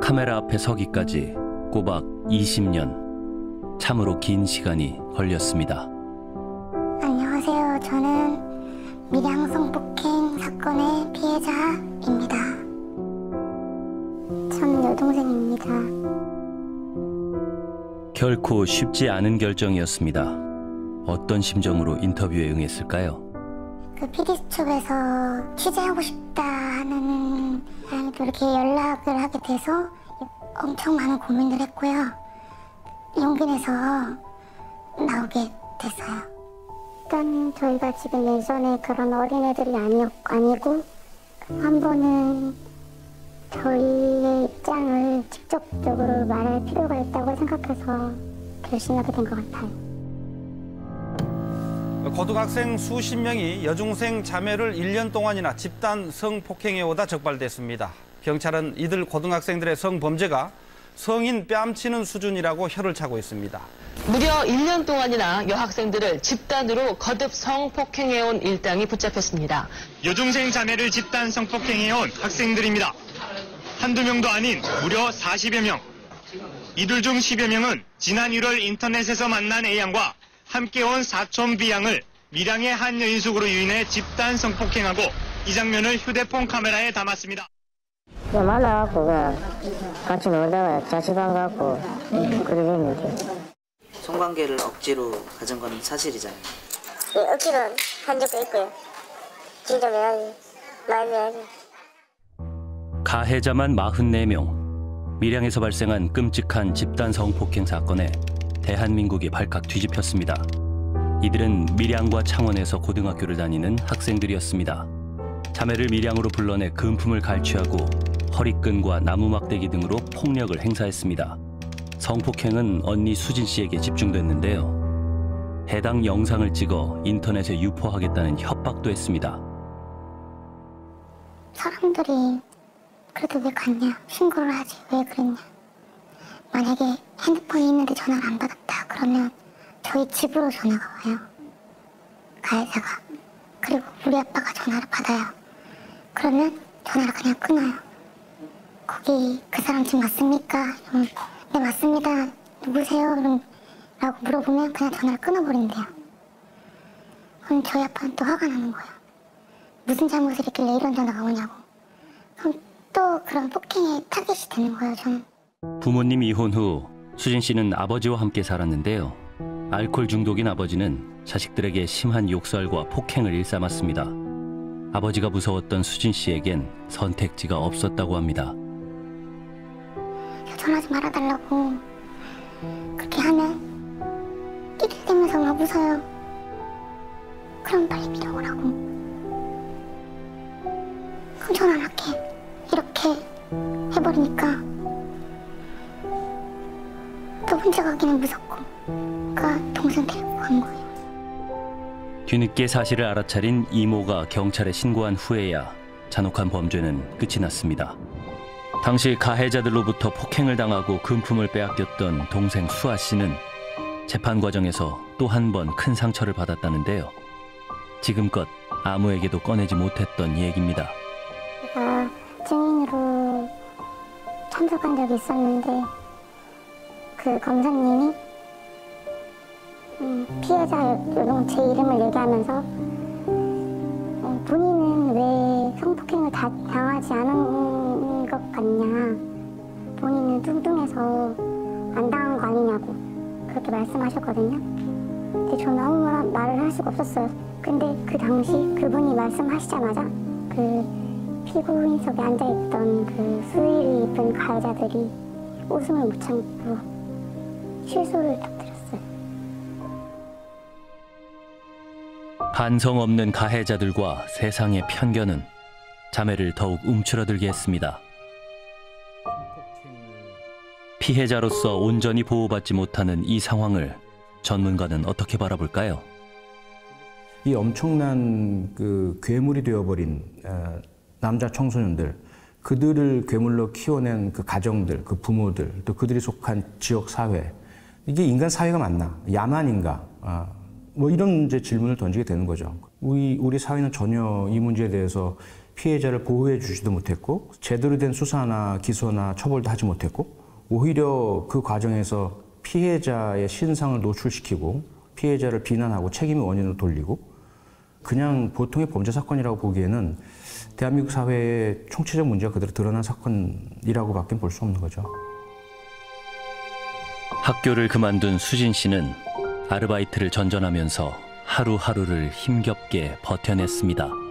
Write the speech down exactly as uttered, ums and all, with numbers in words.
카메라 앞에 서기까지 꼬박 이십 년. 참으로 긴 시간이 걸렸습니다. 안녕하세요. 저는 밀양 성폭행 사건의 피해자입니다. 저는 여동생입니다. 결코 쉽지 않은 결정이었습니다. 어떤 심정으로 인터뷰에 응했을까요? 그 피디수첩에서 취재하고 싶다 하는 사람이 이렇게 연락을 하게 돼서 엄청 많은 고민을 했고요. 용기 내서 나오게 됐어요. 일단 저희가 지금 예전에 그런 어린애들이 아니, 아니고 한 번은 저희의 입장을 직접적으로 말할 필요가 있다고 생각해서 결심하게 된 것 같아요. 고등학생 수십 명이 여중생 자매를 일 년 동안이나 집단 성폭행해오다 적발됐습니다. 경찰은 이들 고등학생들의 성범죄가 성인 뺨치는 수준이라고 혀를 차고 있습니다. 무려 일 년 동안이나 여학생들을 집단으로 거듭 성폭행해온 일당이 붙잡혔습니다. 여중생 자매를 집단 성폭행해온 학생들입니다. 한두 명도 아닌 무려 사십여 명. 이들 중 십여 명은 지난 일월 인터넷에서 만난 A양과 함께 온 사촌 B양을 밀양의 한 여인숙으로 유인해 집단 성폭행하고 이 장면을 휴대폰 카메라에 담았습니다. 만나갖고 그냥 같이 놀다가 자취방 갖고 그러겠는데. 성관계를 억지로 가진 건 사실이잖아요. 예, 억지로 한 적도 있고요. 진짜 해야지. 많이 해야지. 가해자만 사십사 명. 밀양에서 발생한 끔찍한 집단 성폭행 사건에 대한민국이 발칵 뒤집혔습니다. 이들은 밀양과 창원에서 고등학교를 다니는 학생들이었습니다. 자매를 밀양으로 불러내 금품을 갈취하고 허리끈과 나무 막대기 등으로 폭력을 행사했습니다. 성폭행은 언니 수진 씨에게 집중됐는데요. 해당 영상을 찍어 인터넷에 유포하겠다는 협박도 했습니다. 사람들이 그래도 왜 갔냐, 신고를 하지, 왜 그랬냐. 만약에 핸드폰이 있는데 전화를 안 받았다 그러면 저희 집으로 전화가 와요. 가해자가. 그리고 우리 아빠가 전화를 받아요. 그러면 전화를 그냥 끊어요. 거기 그 사람 집 맞습니까? 이러면, 네 맞습니다. 누구세요? 그럼 라고 물어보면 그냥 전화를 끊어버린대요. 그럼 저희 아빠는 또 화가 나는 거예요. 무슨 잘못을 했길래 이런 전화가 오냐고. 그럼 또 그런 폭행의 타겟이 되는 거예요, 저는. 부모님 이혼 후 수진 씨는 아버지와 함께 살았는데요. 알코올 중독인 아버지는 자식들에게 심한 욕설과 폭행을 일삼았습니다. 아버지가 무서웠던 수진 씨에겐 선택지가 없었다고 합니다. 전화하지 말아달라고 그렇게 하면 띠들대면서 막 웃어요. 그럼 빨리 밀어오라고. 그럼 전화 안 할게. 이렇게 해버리니까 또 혼자 가기는 무섭고 그러니까 동생 데리고 간 거예요. 뒤늦게 사실을 알아차린 이모가 경찰에 신고한 후에야 잔혹한 범죄는 끝이 났습니다. 당시 가해자들로부터 폭행을 당하고 금품을 빼앗겼던 동생 수아 씨는 재판 과정에서 또 한 번 큰 상처를 받았다는데요. 지금껏 아무에게도 꺼내지 못했던 얘기입니다. 제가 증인으로 참석한 적이 있었는데 그 검사님이 음, 피해자 요런 제 이름을 얘기하면서 어, 본인은 왜 성폭행을 다 당하지 않은 것 같냐, 본인은 뚱뚱해서 안 당한 거 아니냐고 그렇게 말씀하셨거든요. 근데 저는 아무 말을 할 수가 없었어요. 근데 그 당시 그분이 말씀하시자마자 그 피고인석에 앉아있던 그 수의를 입은 가해자들이 웃음을 못 참고 실소를 터뜨렸어요. 반성 없는 가해자들과 세상의 편견은 자매를 더욱 움츠러들게 했습니다. 피해자로서 온전히 보호받지 못하는 이 상황을 전문가는 어떻게 바라볼까요? 이 엄청난 그 괴물이 되어버린 어, 남자 청소년들, 그들을 괴물로 키워낸 그 가정들, 그 부모들, 또 그들이 속한 지역 사회, 이게 인간 사회가 맞나? 야만인가? 아, 뭐 이런 이제 질문을 던지게 되는 거죠. 우리, 우리 사회는 전혀 이 문제에 대해서 피해자를 보호해 주지도 못했고 제대로 된 수사나 기소나 처벌도 하지 못했고 오히려 그 과정에서 피해자의 신상을 노출시키고 피해자를 비난하고 책임의 원인으로 돌리고 그냥 보통의 범죄 사건이라고 보기에는 대한민국 사회의 총체적 문제가 그대로 드러난 사건이라고밖에 볼 수 없는 거죠. 학교를 그만둔 수진 씨는 아르바이트를 전전하면서 하루하루를 힘겹게 버텨냈습니다.